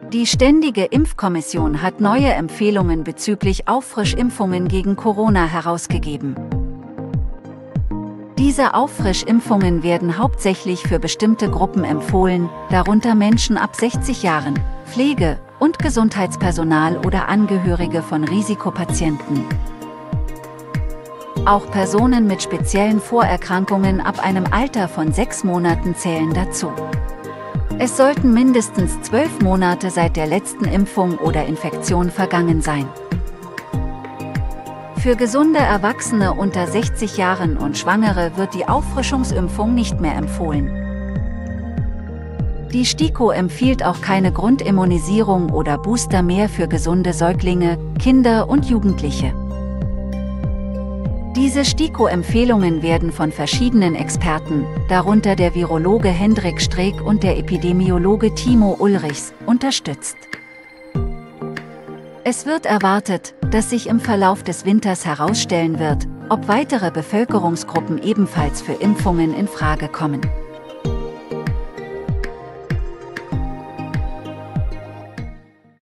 Die Ständige Impfkommission hat neue Empfehlungen bezüglich Auffrischimpfungen gegen Corona herausgegeben. Diese Auffrischimpfungen werden hauptsächlich für bestimmte Gruppen empfohlen, darunter Menschen ab 60 Jahren, Pflege- und Gesundheitspersonal oder Angehörige von Risikopatienten. Auch Personen mit speziellen Vorerkrankungen ab einem Alter von 6 Monaten zählen dazu. Es sollten mindestens 12 Monate seit der letzten Impfung oder Infektion vergangen sein. Für gesunde Erwachsene unter 60 Jahren und Schwangere wird die Auffrischungsimpfung nicht mehr empfohlen. Die STIKO empfiehlt auch keine Grundimmunisierung oder Booster mehr für gesunde Säuglinge, Kinder und Jugendliche. Diese STIKO-Empfehlungen werden von verschiedenen Experten, darunter der Virologe Hendrik Streeck und der Epidemiologe Timo Ulrichs, unterstützt. Es wird erwartet, dass sich im Verlauf des Winters herausstellen wird, ob weitere Bevölkerungsgruppen ebenfalls für Impfungen in Frage kommen.